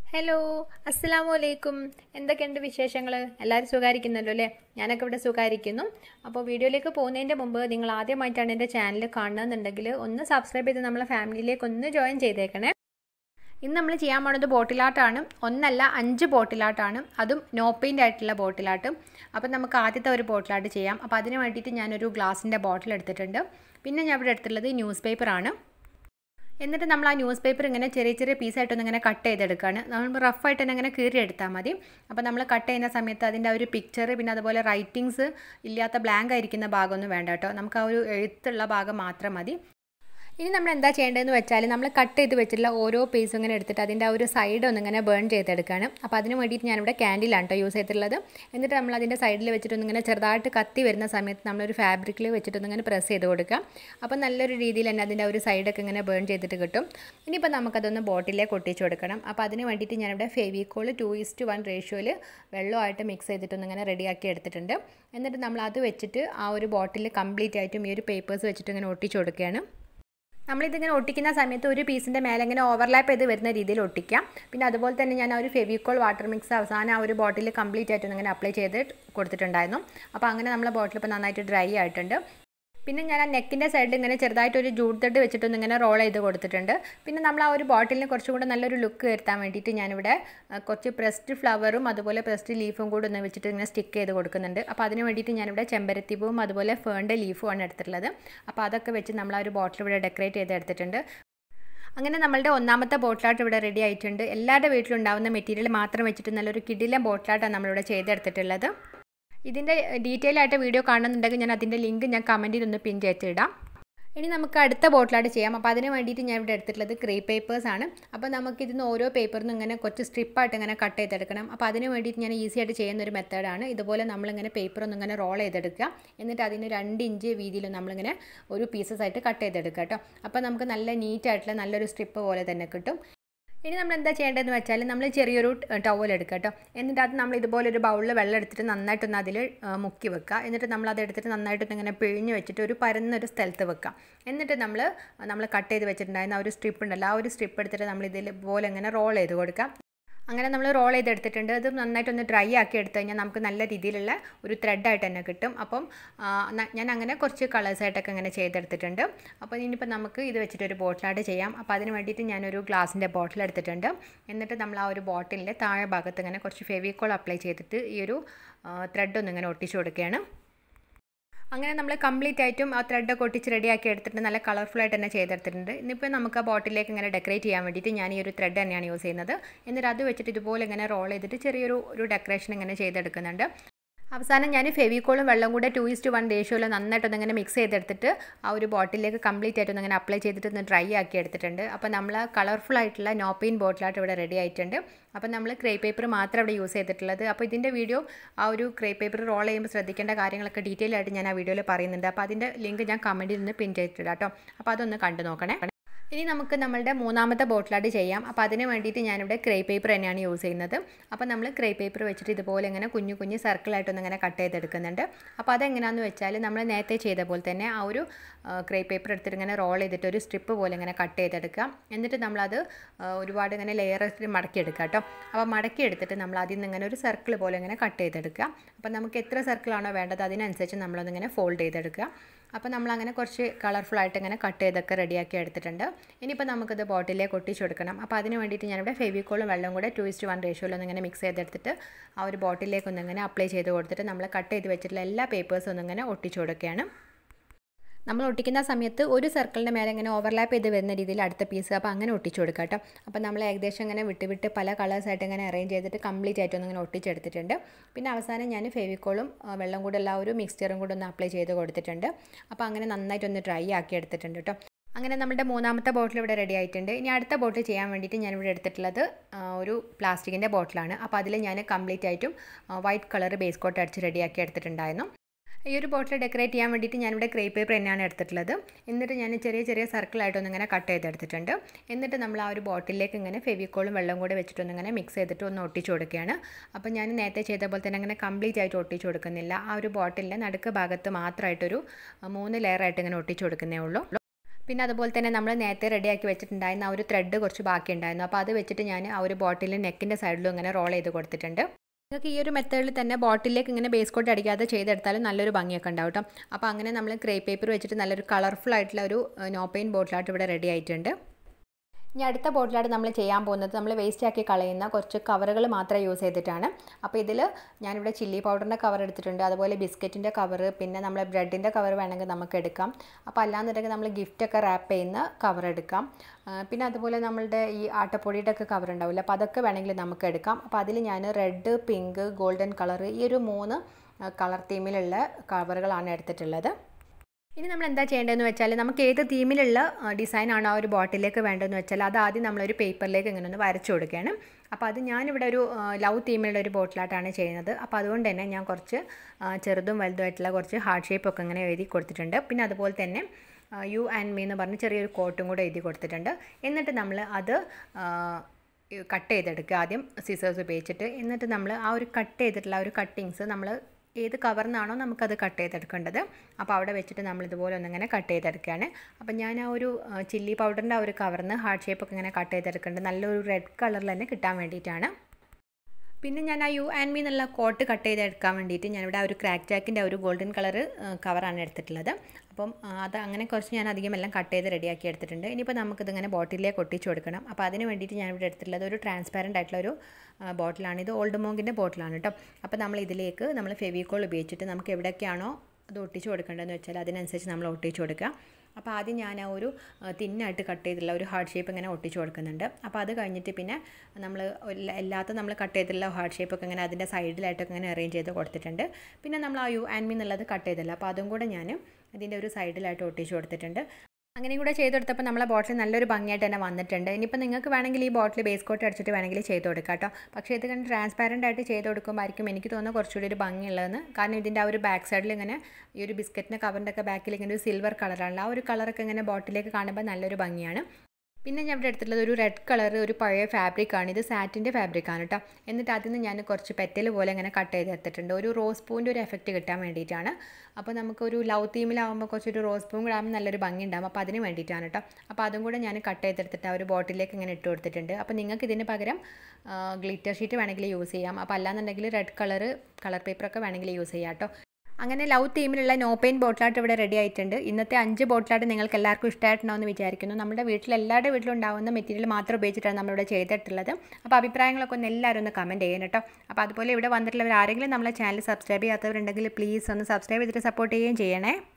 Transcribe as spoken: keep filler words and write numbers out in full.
Hello അസ്സലാമു അലൈക്കും എന്തൊക്കെയുണ്ട് വിശേഷങ്ങൾ എല്ലാവരും സുഖമായിരിക്കുന്നല്ലോ അല്ലേ ഞാനൊക്കെ ഇവിടെ സുഖമായിരിക്കുന്നു അപ്പോൾ വീഡിയോയിലേക്ക് പോകുന്നതിൻ്റെ മുമ്പ് നിങ്ങൾ ആദ്യമായിട്ടാണ് എൻ്റെ ചാനൽ കാണുന്നതെന്നുണ്ടെങ്കിൽ ഒന്ന് സബ്സ്ക്രൈബ് ചെയ്ത് നമ്മളെ ഫാമിലിയിലേക്ക് ഒന്ന് ജോയിൻ ചെയ്തേക്കണേ ഇന്ന് നമ്മൾ ചെയ്യാൻ പോകുന്നത് ബോട്ടിലാട്ടാണ് ഒന്നല്ല അഞ്ച് ബോട്ടിലാട്ടാണ് അതും നോ പെയിൻ്റ് ആയിട്ടുള്ള ബോട്ടിലാട്ട് അപ്പോൾ നമുക്ക് ആദ്യത്തെ ഒരു ബോട്ടിലാട്ട് ചെയ്യാം അപ്പോൾ അതിന് വേണ്ടിയിട്ട് ഞാനൊരു ഗ്ലാസിൻ്റെ ബോട്ടിൽ എടുത്തിട്ടുണ്ട് പിന്നെ ഞാൻ ഇവിടെ എടുത്തിട്ടുള്ളത് ന്യൂസ് പേപ്പറാണ് എന്നിട്ട് നമ്മൾ ആ ന്യൂസ് പേപ്പർ ഇങ്ങനെ ചെറിയ ചെറിയ പീസായിട്ടൊന്ന് ഇങ്ങനെ കട്ട് ചെയ്തെടുക്കുകയാണ് നമ്മൾ റഫായിട്ട് തന്നെ ഇങ്ങനെ കീറി എടുത്താൽ മതി അപ്പോൾ നമ്മൾ കട്ട് ചെയ്യുന്ന സമയത്ത് അതിൻ്റെ ആ ഒരു പിക്ചർ പിന്നെ അതുപോലെ റൈറ്റിങ്സ് ഇല്ലാത്ത ബ്ലാങ്ക് ആയിരിക്കുന്ന ഭാഗമൊന്നും വേണ്ട കേട്ടോ നമുക്ക് ആ ഒരു എഴുത്തുള്ള ഭാഗം മാത്രം മതി ഇനി നമ്മൾ എന്താ ചെയ്യേണ്ടതെന്ന് വെച്ചാൽ നമ്മൾ കട്ട് ചെയ്ത് വെച്ചിട്ടുള്ള ഓരോ പീസും ഇങ്ങനെ എടുത്തിട്ട് അതിൻ്റെ ആ ഒരു സൈഡ് ഒന്നിങ്ങനെ ബേൺ ചെയ്തെടുക്കുകയാണ് അപ്പോൾ അതിന് വേണ്ടിയിട്ട് ഞാനിവിടെ ക്യാൻഡിലാണ് കേട്ടോ യൂസ് ചെയ്തിട്ടുള്ളത് എന്നിട്ട് നമ്മൾ അതിൻ്റെ സൈഡിൽ വെച്ചിട്ടൊന്നിങ്ങനെ ചെറുതായിട്ട് കത്തി വരുന്ന സമയത്ത് നമ്മളൊരു ഫാബ്രിക്കിൽ വെച്ചിട്ടൊന്നിങ്ങനെ പ്രസ് ചെയ്ത് കൊടുക്കാം അപ്പോൾ നല്ലൊരു രീതിയിൽ തന്നെ അതിൻ്റെ ഒരു സൈഡൊക്കെ ഇങ്ങനെ ബേൺ ചെയ്തിട്ട് കിട്ടും ഇനിയിപ്പോൾ നമുക്കതൊന്ന് ബോട്ടിലേക്ക് ഒട്ടിച്ച് കൊടുക്കണം അപ്പോൾ അതിന് വേണ്ടിയിട്ട് ഞാനിവിടെ ഫെവിക്കോൾ ടു ഈസ്റ്റ് വൺ റേഷ്യോയിൽ വെള്ളമായിട്ട് മിക്സ് ചെയ്തിട്ടൊന്നിങ്ങനെ റെഡിയാക്കി എടുത്തിട്ടുണ്ട് എന്നിട്ട് നമ്മൾ അത് വെച്ചിട്ട് ആ ഒരു ബോട്ടിൽ കംപ്ലീറ്റ് ആയിട്ടും ഈ ഒരു പേപ്പേഴ്സ് വെച്ചിട്ട് ഇങ്ങനെ ഒട്ടിച്ച് കൊടുക്കുകയാണ് നമ്മളിതിങ്ങനെ ഒട്ടിക്കുന്ന സമയത്ത് ഒരു പീസിൻ്റെ മേലെ ഇങ്ങനെ ഓവർലാപ്പ് ചെയ്ത് വരുന്ന രീതിയിൽ ഒട്ടിക്കാം പിന്നെ അതുപോലെ തന്നെ ഞാൻ ആ ഒരു ഫെവിക്കോൾ വാട്ടർ മിക്സ് അവസാനം ആ ഒരു ബോട്ടിൽ കംപ്ലീറ്റ് ആയിട്ട് ഇങ്ങനെ അപ്ലൈ ചെയ്ത് കൊടുത്തിട്ടുണ്ടായിരുന്നു അപ്പോൾ അങ്ങനെ നമ്മളെ ബോട്ടിൽ ഇപ്പോൾ നന്നായിട്ട് ഡ്രൈ ആയിട്ടുണ്ട് പിന്നെ ഞാൻ ആ നെക്കിൻ്റെ സൈഡിൽ ഇങ്ങനെ ചെറുതായിട്ടൊരു ജൂട്ട് തട്ട് വെച്ചിട്ടൊന്ന് ഇങ്ങനെ റോൾ ചെയ്ത് കൊടുത്തിട്ടുണ്ട് പിന്നെ നമ്മൾ ആ ഒരു ബോട്ടിലിന് കുറച്ചും കൂടെ നല്ലൊരു ലുക്ക് വരുത്താൻ വേണ്ടിയിട്ട് ഞാനിവിടെ കുറച്ച് പ്രസ്ഡ് ഫ്ലവറും അതുപോലെ പ്രസ്ഡ് ലീഫും കൂടെ ഒന്ന് വെച്ചിട്ട് ഇങ്ങനെ സ്റ്റിക്ക് ചെയ്ത് കൊടുക്കുന്നുണ്ട് അപ്പോൾ അതിന് വേണ്ടിയിട്ട് ഞാനിവിടെ ചെമ്പരത്തി പൂവും അതുപോലെ ഫേണിൻ്റെ ലീഫുമാണ് എടുത്തിട്ടുള്ളത് അപ്പോൾ അതൊക്കെ വെച്ച് നമ്മൾ ആ ഒരു ബോട്ടിൽ ഇവിടെ ഡെക്കറേറ്റ് ചെയ്ത് എടുത്തിട്ടുണ്ട് അങ്ങനെ നമ്മളുടെ ഒന്നാമത്തെ ബോട്ടിലാട്ട് ഇവിടെ റെഡി ആയിട്ടുണ്ട് എല്ലാവരുടെ വീട്ടിലുണ്ടാകുന്ന മെറ്റീരിയൽ മാത്രം വെച്ചിട്ട് നല്ലൊരു കിടിലൻ ബോട്ടിലാട്ടാണ് നമ്മളിവിടെ ചെയ്തെടുത്തിട്ടുള്ളത് ഇതിൻ്റെ ഡീറ്റെയിൽ ആയിട്ട് വീഡിയോ കാണുന്നുണ്ടെങ്കിൽ ഞാൻ അതിൻ്റെ ലിങ്ക് ഞാൻ കമൻറ്റിൽ ഒന്ന് പിൻ ചെയ്തിടാം ഇനി നമുക്ക് അടുത്ത ബോട്ടിലായിട്ട് ചെയ്യാം അപ്പോൾ അതിന് വേണ്ടിയിട്ട് ഞാൻ ഇവിടെ എടുത്തിട്ടുള്ളത് ക്രേപ്പ് പേപ്പേഴ്സാണ് അപ്പോൾ നമുക്കിതിന്ന് ഓരോ പേപ്പറിനും ഇങ്ങനെ കുറച്ച് സ്ട്രിപ്പായിട്ട് ഇങ്ങനെ കട്ട് ചെയ്തെടുക്കണം അപ്പോൾ അതിന് വേണ്ടിയിട്ട് ഞാൻ ഈസി ആയിട്ട് ചെയ്യുന്ന ഒരു മെത്തേഡാണ് ഇതുപോലെ നമ്മളിങ്ങനെ പേപ്പറൊന്നും ഇങ്ങനെ റോൾ ചെയ്തെടുക്കുക എന്നിട്ട് അതിന് രണ്ട് ഇഞ്ച് വീതിയിൽ നമ്മളിങ്ങനെ ഒരു പീസസ് ആയിട്ട് കട്ട് ചെയ്തെടുക്കുക കേട്ടോ അപ്പോൾ നമുക്ക് നല്ല നീറ്റായിട്ടുള്ള നല്ലൊരു സ്ട്രിപ്പ് പോലെ തന്നെ കിട്ടും ഇനി നമ്മൾ എന്താ ചെയ്യേണ്ടതെന്ന് വെച്ചാൽ നമ്മൾ ചെറിയൊരു ടവൽ എടുക്കുക കേട്ടോ എന്നിട്ട് അത് നമ്മൾ ഇതുപോലെ ഒരു ബൗളിൽ വെള്ളം എടുത്തിട്ട് നന്നായിട്ടൊന്ന് അതിൽ മുക്കി വെക്കുക എന്നിട്ട് നമ്മൾ അത് എടുത്തിട്ട് നന്നായിട്ടൊന്ന് ഇങ്ങനെ പിഴിഞ്ഞ് വെച്ചിട്ട് ഒരു പരന്നൊരു സ്ഥലത്ത് വെക്കുക എന്നിട്ട് നമ്മൾ നമ്മൾ കട്ട് ചെയ്ത് വെച്ചിട്ടുണ്ടായിരുന്ന ആ ഒരു സ്ട്രിപ്പ് ഉണ്ടല്ലോ ആ ഒരു സ്ട്രിപ്പ് എടുത്തിട്ട് നമ്മൾ ഇതിൽ പോലെ ഇങ്ങനെ റോൾ ചെയ്ത് കൊടുക്കാം അങ്ങനെ നമ്മൾ റോൾ ചെയ്തെടുത്തിട്ടുണ്ട് അത് നന്നായിട്ടൊന്ന് ഡ്രൈ ആക്കി എടുത്തു കഴിഞ്ഞാൽ നമുക്ക് നല്ല രീതിയിലുള്ള ഒരു ത്രെഡായിട്ട് തന്നെ കിട്ടും അപ്പം ഞാൻ അങ്ങനെ കുറച്ച് കളേഴ്സായിട്ടൊക്കെ അങ്ങനെ ചെയ്തെടുത്തിട്ടുണ്ട് അപ്പോൾ ഇനിയിപ്പോൾ നമുക്ക് ഇത് വെച്ചിട്ടൊരു ബോട്ടിലായിട്ട് ചെയ്യാം അപ്പോൾ അതിന് വേണ്ടിയിട്ട് ഞാനൊരു ഗ്ലാസിൻ്റെ ബോട്ടിൽ എടുത്തിട്ടുണ്ട് എന്നിട്ട് നമ്മൾ ആ ഒരു ബോട്ടിലിൻ്റെ താഴെ ഭാഗത്ത് ഇങ്ങനെ കുറച്ച് ഫെവിക്കോൾ അപ്ലൈ ചെയ്തിട്ട് ഈ ഒരു ത്രെഡൊന്നും ഇങ്ങനെ ഒട്ടിച്ച് കൊടുക്കുകയാണ് അങ്ങനെ നമ്മൾ കംപ്ലീറ്റ് ആയിട്ടും ആ ത്രെഡൊക്കെ ഒട്ടിച്ച് റെഡിയാക്കി എടുത്തിട്ട് നല്ല കളർഫുള്ളായിട്ട് തന്നെ ചെയ്തെടുത്തിട്ടുണ്ട് ഇന്നിപ്പോൾ നമുക്ക് ആ ബോട്ടിലേക്ക് ഇങ്ങനെ ഡെക്കറേറ്റ് ചെയ്യാൻ വേണ്ടിയിട്ട് ഞാൻ ഈ ഒരു ത്രെഡ് തന്നെയാണ് യൂസ് ചെയ്യുന്നത് എന്നിട്ട് അത് വെച്ചിട്ട് ഇതുപോലെ ഇങ്ങനെ റോൾ ചെയ്തിട്ട് ചെറിയൊരു ഒരു ഡെക്കറേഷൻ ഇങ്ങനെ ചെയ്തെടുക്കുന്നുണ്ട് അവസാനം ഞാൻ ഫെവിക്കോളും വെള്ളം കൂടെ ടു ഈസ്റ്റ് വൺ റേഷ്യോയിൽ നന്നായിട്ടൊന്ന് ഇങ്ങനെ മിക്സ് ചെയ്തെടുത്തിട്ട് ആ ഒരു ബോട്ടിലേക്ക് കംപ്ലീറ്റ് ആയിട്ടൊന്ന് ഇങ്ങനെ അപ്ലൈ ചെയ്തിട്ട് ഒന്ന് ഡ്രൈ ആക്കി എടുത്തിട്ടുണ്ട് അപ്പോൾ നമ്മൾ കളർഫുൾ ആയിട്ടുള്ള നോ പെയിൻ ബോട്ടിലായിട്ട് ഇവിടെ റെഡി ആയിട്ടുണ്ട് അപ്പോൾ നമ്മൾ ക്രേപ്പ് പേപ്പർ മാത്രം ഇവിടെ യൂസ് ചെയ്തിട്ടുള്ളത് അപ്പോൾ ഇതിൻ്റെ വീഡിയോ ആ ഒരു ക്രേപ്പ് പേപ്പർ റോൾ ചെയ്യുമ്പോൾ ശ്രദ്ധിക്കേണ്ട കാര്യങ്ങളൊക്കെ ഡീറ്റെയിൽ ആയിട്ട് ഞാൻ ആ വീഡിയോയിൽ പറയുന്നുണ്ട് അപ്പോൾ അതിൻ്റെ ലിങ്ക് ഞാൻ കമൻറ്റിൽ നിന്ന് പിൻ ചെയ്തിട്ടിടാം കേട്ടോ അപ്പോൾ അതൊന്ന് കണ്ടു നോക്കണേ ഇനി നമുക്ക് നമ്മളുടെ മൂന്നാമത്തെ ബോട്ടിലായിട്ട് ചെയ്യാം അപ്പോൾ അതിന് വേണ്ടിയിട്ട് ഞാനിവിടെ ക്രേപ്പ് പേപ്പർ തന്നെയാണ് യൂസ് ചെയ്യുന്നത് അപ്പോൾ നമ്മൾ ക്രേപ്പ് പേപ്പർ വെച്ചിട്ട് ഇതുപോലെ ഇങ്ങനെ കുഞ്ഞു കുഞ്ഞു സർക്കിളായിട്ടൊന്ന് ഇങ്ങനെ കട്ട് ചെയ്തെടുക്കുന്നുണ്ട് അപ്പോൾ അതെങ്ങനെയാണെന്ന് വെച്ചാൽ നമ്മൾ നേരത്തെ ചെയ്ത പോലെ തന്നെ ആ ഒരു ക്രേപ്പ് പേപ്പർ എടുത്തിട്ട് ഇങ്ങനെ റോൾ ചെയ്തിട്ട് ഒരു സ്ട്രിപ്പ് പോലെ ഇങ്ങനെ കട്ട് ചെയ്തെടുക്കുക എന്നിട്ട് നമ്മളത് ഒരുപാട് ഇങ്ങനെ ലെയറായിട്ട് മടക്കിയെടുക്കുക കേട്ടോ അപ്പോൾ മടക്കി എടുത്തിട്ട് നമ്മൾ അതിൽ നിന്ന് ഇങ്ങനെ ഒരു സർക്കിൾ പോലെ ഇങ്ങനെ കട്ട് ചെയ്തെടുക്കുക അപ്പോൾ നമുക്ക് എത്ര സർക്കിളാണോ വേണ്ടത് അതിനനുസരിച്ച് നമ്മളതൊന്നിങ്ങനെ ഫോൾഡ് ചെയ്തെടുക്കുക അപ്പോൾ നമ്മളങ്ങനെ കുറച്ച് കളർഫുള്ളായിട്ട് ഇങ്ങനെ കട്ട് ചെയ്തൊക്കെ റെഡിയാക്കി എടുത്തിട്ടുണ്ട് ഇനിയിപ്പോൾ നമുക്കിത് ബോട്ടിലേക്ക് ഒട്ടിച്ച് കൊടുക്കണം അപ്പോൾ അതിന് വേണ്ടിയിട്ട് ഞാനിവിടെ ഫെവിക്കോളും വെള്ളം കൂടെ ടു ഈസ്റ്റ് വൺ റേഷ്യോയിലൊന്നും ഇങ്ങനെ മിക്സ് ചെയ്തെടുത്തിട്ട് ആ ഒരു ബോട്ടിലേക്കൊന്നും ഇങ്ങനെ അപ്ലൈ ചെയ്ത് കൊടുത്തിട്ട് നമ്മൾ കട്ട് ചെയ്ത് വെച്ചിട്ടുള്ള എല്ലാ പേപ്പേഴ്സും ഒന്നും ഇങ്ങനെ ഒട്ടിച്ച് കൊടുക്കുകയാണ് നമ്മൾ ഒട്ടിക്കുന്ന സമയത്ത് ഒരു സർക്കിളിൻ്റെ മേലെ ഇങ്ങനെ ഓവർലാപ്പ് ചെയ്ത് വരുന്ന രീതിയിൽ അടുത്ത പീസ് അപ്പോൾ അങ്ങനെ ഒട്ടിച്ച് കൊടുക്കുക കേട്ടോ അപ്പോൾ നമ്മൾ ഏകദേശം ഇങ്ങനെ വിട്ട് വിട്ട് പല കളേഴ്സായിട്ട് ഇങ്ങനെ അറേഞ്ച് ചെയ്തിട്ട് കംപ്ലീറ്റ് ആയിട്ടൊന്നും ഇങ്ങനെ ഒട്ടിച്ചെടുത്തിട്ടുണ്ട് പിന്നെ അവസാനം ഞാൻ ഫെവിക്കോളും വെള്ളം കൂടെ എല്ലാ ഒരു മിക്സ്ചറും കൂടെ ഒന്ന് അപ്ലൈ ചെയ്ത് കൊടുത്തിട്ടുണ്ട് അപ്പോൾ അങ്ങനെ നന്നായിട്ടൊന്ന് ഡ്രൈ ആക്കി എടുത്തിട്ടുണ്ട് കേട്ടോ അങ്ങനെ നമ്മുടെ മൂന്നാമത്തെ ബോട്ടിൽ ഇവിടെ റെഡി ആയിട്ടുണ്ട് ഇനി അടുത്ത ബോട്ടിൽ ചെയ്യാൻ വേണ്ടിയിട്ട് ഞാനിവിടെ എടുത്തിട്ടുള്ളത് ഒരു പ്ലാസ്റ്റിക്കിൻ്റെ ബോട്ടിലാണ് അപ്പോൾ അതിൽ ഞാൻ കംപ്ലീറ്റ് ആയിട്ടും വൈറ്റ് കളർ ബേസ് കോട്ട് അടിച്ച് റെഡിയാക്കി എടുത്തിട്ടുണ്ടായിരുന്നു ഈ ഒരു ബോട്ടിൽ ഡെക്കറേറ്റ് ചെയ്യാൻ വേണ്ടിയിട്ട് ഞാനിവിടെ ക്രേപ്പ് പേപ്പർ തന്നെയാണ് എടുത്തിട്ടുള്ളത് എന്നിട്ട് ഞാൻ ചെറിയ ചെറിയ സർക്കിളായിട്ടൊന്ന് ഇങ്ങനെ കട്ട് ചെയ്തെടുത്തിട്ടുണ്ട് എന്നിട്ട് നമ്മൾ ആ ഒരു ബോട്ടിലേക്ക് ഇങ്ങനെ ഫെവിക്കോളും വെള്ളം കൂടെ വെച്ചിട്ടൊന്ന് ഇങ്ങനെ മിക്സ് ചെയ്തിട്ട് ഒന്ന് ഒട്ടിച്ച് കൊടുക്കുകയാണ് അപ്പോൾ ഞാൻ നേരത്തെ ചെയ്ത പോലെ തന്നെ അങ്ങനെ കംപ്ലീറ്റ് ആയിട്ട് ഒട്ടിച്ച് കൊടുക്കുന്നില്ല ആ ഒരു ബോട്ടിലിൻ്റെ നടുക്ക് ഭാഗത്ത് മാത്രമായിട്ടൊരു മൂന്ന് ലെയറായിട്ട് ഇങ്ങനെ ഒട്ടിച്ച് കൊടുക്കുന്നേ ഉള്ളൂ പിന്നെ അതുപോലെ തന്നെ നമ്മൾ നേരത്തെ റെഡിയാക്കി വെച്ചിട്ടുണ്ടായിരുന്ന ആ ഒരു ത്രെഡ് കുറച്ച് ബാക്കി ഉണ്ടായിരുന്നു. അപ്പോൾ അത് വെച്ചിട്ട് ഞാൻ ആ ഒരു ബോട്ടിൽ നെക്കിൻ്റെ സൈഡിലും ഇങ്ങനെ റോൾ ചെയ്ത് കൊടുത്തിട്ടുണ്ട്. നിങ്ങൾക്ക് ഈ ഒരു മെത്തേഡിൽ തന്നെ ബോട്ടിലേക്ക് ഇങ്ങനെ ബേസ് കോട്ട് അടിക്കാതെ ചെയ്തെടുത്താലും നല്ലൊരു ഭംഗിയൊക്കെ ഉണ്ടാവും കേട്ടോ. അപ്പോൾ അങ്ങനെ നമ്മൾ ക്രേ പേപ്പർ വെച്ചിട്ട് നല്ലൊരു കളർഫുൾ ആയിട്ടുള്ള ഒരു നോ പെയിൻ ബോട്ടിലായിട്ട് ഇവിടെ റെഡി ആയിട്ടുണ്ട്. ഇനി അടുത്ത ബോട്ടിലായിട്ട് നമ്മൾ ചെയ്യാൻ പോകുന്നത് നമ്മൾ വേസ്റ്റ് ആക്കി കളയുന്ന കുറച്ച് കവറുകൾ മാത്രം യൂസ് ചെയ്തിട്ടാണ്. അപ്പോൾ ഇതിൽ ഞാനിവിടെ ചില്ലി പൗഡറിൻ്റെ കവർ എടുത്തിട്ടുണ്ട്, അതുപോലെ ബിസ്ക്കറ്റിൻ്റെ കവർ, പിന്നെ നമ്മൾ ബ്രെഡിൻ്റെ കവർ വേണമെങ്കിൽ നമുക്ക് എടുക്കാം. അപ്പോൾ അല്ലാന്നുണ്ടെങ്കിൽ നമ്മൾ ഗിഫ്റ്റൊക്കെ റാപ്പ് ചെയ്യുന്ന കവർ എടുക്കാം. പിന്നെ അതുപോലെ നമ്മളുടെ ഈ ആട്ടപ്പൊടിയുടെ ഒക്കെ കവർ ഉണ്ടാവില്ല, അപ്പോൾ അതൊക്കെ വേണമെങ്കിൽ നമുക്ക് എടുക്കാം. അപ്പോൾ അതിൽ ഞാൻ റെഡ്, പിങ്ക്, ഗോൾഡൻ കളർ ഈ ഒരു മൂന്ന് കളർ തീമിലുള്ള കവറുകളാണ് എടുത്തിട്ടുള്ളത്. ഇനി നമ്മൾ എന്താ ചെയ്യേണ്ടതെന്ന് വെച്ചാൽ നമുക്ക് ഏത് തീമിലുള്ള ഡിസൈനാണോ ആ ഒരു ബോട്ടിലേക്ക് വേണ്ടതെന്ന് വെച്ചാൽ അത് ആദ്യം നമ്മളൊരു പേപ്പറിലേക്ക് ഇങ്ങനെ ഒന്ന് വരച്ചു കൊടുക്കുകയാണ്. അപ്പോൾ അത് ഞാനിവിടെ ഒരു ലവ് തീമിലുള്ള ഒരു ബോട്ടിലായിട്ടാണ് ചെയ്യുന്നത്. അപ്പോൾ അതുകൊണ്ട് തന്നെ ഞാൻ കുറച്ച് ചെറുതും വലുതുമായിട്ടുള്ള കുറച്ച് ഹാർട്ട് ഷേപ്പൊക്കെ ഇങ്ങനെ എഴുതി കൊടുത്തിട്ടുണ്ട്. പിന്നെ അതുപോലെ തന്നെ യു ആൻഡ് മീ എന്ന് പറഞ്ഞ് ചെറിയൊരു കോട്ടും കൂടെ എഴുതി കൊടുത്തിട്ടുണ്ട്. എന്നിട്ട് നമ്മൾ അത് കട്ട് ചെയ്തെടുക്കുക ആദ്യം സിസേഴ്സ് ഉപയോഗിച്ചിട്ട്. എന്നിട്ട് നമ്മൾ ആ ഒരു കട്ട് ചെയ്തിട്ടുള്ള ആ ഒരു കട്ടിങ്സ് നമ്മൾ ഏത് കവറിനാണോ നമുക്കത് കട്ട് ചെയ്തെടുക്കേണ്ടത് അപ്പോൾ അവിടെ വെച്ചിട്ട് നമ്മൾ ഇതുപോലെ ഒന്നിങ്ങനെ കട്ട് ചെയ്തെടുക്കുകയാണ്. അപ്പോൾ ഞാൻ ആ ഒരു ചില്ലി പൗഡറിൻ്റെ ആ ഒരു കവറിന് ഹാർട്ട് ഷേപ്പൊക്കെ ഇങ്ങനെ കട്ട് ചെയ്തെടുക്കേണ്ടത് നല്ലൊരു റെഡ് കളറിൽ തന്നെ കിട്ടാൻ വേണ്ടിയിട്ടാണ്. പിന്നെ ഞാൻ ആ യു ആൻഡ് മീ എന്നുള്ള കോട്ട് കട്ട് ചെയ്തെടുക്കാൻ വേണ്ടിയിട്ട് ഞാനിവിടെ ആ ഒരു ക്രാക്ക് ജാക്കിൻ്റെ ഒരു ഗോൾഡൻ കളർ കവറാണ് എടുത്തിട്ടുള്ളത്. അപ്പം അത് അങ്ങനെ കുറച്ച് ഞാൻ അധികം എല്ലാം കട്ട് ചെയ്ത് റെഡിയാക്കി എടുത്തിട്ടുണ്ട്. ഇനിയിപ്പോൾ നമുക്കിതിങ്ങനെ ബോട്ടിലേക്ക് ഒട്ടിച്ച് കൊടുക്കണം. അപ്പോൾ അതിന് വേണ്ടിയിട്ട് ഞാനിവിടെ എടുത്തിട്ടുള്ളത് ഒരു ട്രാൻസ്പാരൻ്റ് ആയിട്ടുള്ള ഒരു ബോട്ടിലാണ്. ഇത് ഓൾഡ് മോങ്കിൻ്റെ ബോട്ടിലാണ് കേട്ടോ. അപ്പോൾ നമ്മൾ ഇതിലേക്ക് നമ്മൾ ഫെവിക്കോൾ ഉപയോഗിച്ചിട്ട് നമുക്ക് എവിടെയൊക്കെയാണോ അത് ഒട്ടിച്ച് കൊടുക്കേണ്ടതെന്ന് വെച്ചാൽ അതിനനുസരിച്ച് നമ്മൾ ഒട്ടിച്ച് കൊടുക്കുക. അപ്പോൾ ആദ്യം ഞാൻ ആ ഒരു തിന്നായിട്ട് കട്ട് ചെയ്തിട്ടുള്ള ഒരു ഹാർട്ട് ഷേപ്പ് ഇങ്ങനെ ഒട്ടിച്ച് കൊടുക്കുന്നുണ്ട്. അപ്പോൾ അത് കഴിഞ്ഞിട്ട് പിന്നെ നമ്മൾ എല്ലാത്ത നമ്മൾ കട്ട് ചെയ്തിട്ടുള്ള ഹാർട്ട് ഷേപ്പൊക്കെ ഇങ്ങനെ അതിൻ്റെ സൈഡിലായിട്ടൊക്കെ ഇങ്ങനെ അറേഞ്ച് ചെയ്ത് കൊടുത്തിട്ടുണ്ട്. പിന്നെ നമ്മൾ ആ യു ആൻഡ് മീ എന്നുള്ളത് കട്ട് ചെയ്തില്ല, അപ്പോൾ അതും കൂടെ ഞാൻ ഇതിൻ്റെ ഒരു സൈഡിലായിട്ട് ഒട്ടിച്ച് കൊടുത്തിട്ടുണ്ട്. അങ്ങനെയും കൂടെ ചെയ്തെടുത്തപ്പോൾ നമ്മളെ ബോട്ടിൽ നല്ലൊരു ഭംഗിയായിട്ട് തന്നെ വന്നിട്ടുണ്ട്. ഇനിയിപ്പോൾ നിങ്ങൾക്ക് വേണമെങ്കിൽ ഈ ബോട്ടിൽ ബേസ് കോട്ട് അടിച്ചിട്ട് വേണമെങ്കിൽ ചെയ്ത് കൊടുക്കാം കേട്ടോ. പക്ഷേ ഇത് കണ്ട് ട്രാൻസ്പാരൻ്റ് ആയിട്ട് ചെയ്ത് കൊടുക്കുമ്പോഴായിരിക്കും എനിക്ക് തോന്നുന്നത് കുറച്ചുകൂടി ഒരു ഭംഗിയുള്ളതെന്ന്. കാരണം ഇതിൻ്റെ ആ ഒരു ബാക്ക് സൈഡിൽ ഇങ്ങനെ ഈ ഒരു ബിസ്ക്കറ്റിൻ്റെ കവറിൻ്റെ ഒക്കെ ബാക്കിൽ ഇങ്ങനെ ഒരു സിൽവർ കളറാണ്. ആ ഒരു കളറൊക്കെ ഇങ്ങനെ ബോട്ടിലേക്ക് കാണുമ്പോൾ നല്ലൊരു ഭംഗിയാണ്. പിന്നെ ഞാൻ ഇവിടെ എടുത്തിട്ടുള്ളത് ഒരു റെഡ് കളർ ഒരു പഴയ ഫാബ്രിക്കാണ്. ഇത് സാറ്റിൻ്റെ ഫാബ്രിക്കാണ് കേട്ടോ. എന്നിട്ട് അതിൽ നിന്ന് ഞാൻ കുറച്ച് പെറ്റൽ പോലെ ഇങ്ങനെ കട്ട് ചെയ്തെടുത്തിട്ടുണ്ട്. ഒരു റോസ് പൂവിൻ്റെ ഒരു എഫക്റ്റ് കിട്ടാൻ വേണ്ടിയിട്ടാണ്. അപ്പോൾ നമുക്കൊരു ലവ് തീമിലാവുമ്പോൾ കുറച്ചൊരു റോസ് പൂവും കൂടെ ആകുമ്പോൾ നല്ലൊരു ഭംഗി ഉണ്ടാകും. അപ്പോൾ അതിന് വേണ്ടിയിട്ടാണ് കേട്ടോ. അപ്പോൾ അതും കൂടെ ഞാൻ കട്ട് ചെയ്തെടുത്തിട്ട് ആ ഒരു ബോട്ടിലേക്ക് ഇങ്ങനെ ഇട്ട് കൊടുത്തിട്ടുണ്ട്. അപ്പോൾ നിങ്ങൾക്ക് ഇതിന് പകരം ഗ്ലിറ്റർ ഷീറ്റ് വേണമെങ്കിൽ യൂസ് ചെയ്യാം. അപ്പോൾ അല്ലാന്നുണ്ടെങ്കിൽ റെഡ് കളർ കളർ പേപ്പറൊക്കെ വേണമെങ്കിൽ യൂസ് ചെയ്യാം കേട്ടോ. അങ്ങനെ ലവ് തീമിലുള്ള നോ പെയിൻ ബോട്ടിലായിട്ട് ഇവിടെ റെഡി ആയിട്ടുണ്ട്. ഇന്നത്തെ അഞ്ച് ബോട്ടിലായിട്ട് നിങ്ങൾക്ക് എല്ലാവർക്കും ഇഷ്ടമായിട്ടുണ്ടാവുമെന്ന് വിചാരിക്കുന്നു. നമ്മുടെ വീട്ടിൽ എല്ലാവരുടെ വീട്ടിലും ഉണ്ടാകുന്ന മെറ്റീരിയൽ മാത്രം ഉപയോഗിച്ചിട്ടാണ് നമ്മളിവിടെ ചെയ്തിട്ടുള്ളത്. അപ്പോൾ അഭിപ്രായങ്ങളൊക്കെ ഒന്ന് എല്ലാവരും ഒന്ന് കമൻറ്റ് ചെയ്യണം കേട്ടോ. അപ്പോൾ അതുപോലെ ഇവിടെ വന്നിട്ടുള്ളവർ ആരെങ്കിലും നമ്മളെ ചാനൽ സബ്സ്ക്രൈബ് ചെയ്യാത്തവരുണ്ടെങ്കിൽ പ്ലീസ് ഒന്ന് സബ്സ്ക്രൈബ് ചെയ്തിട്ട് സപ്പോർട്ട് ചെയ്യുകയും ചെയ്യണേ.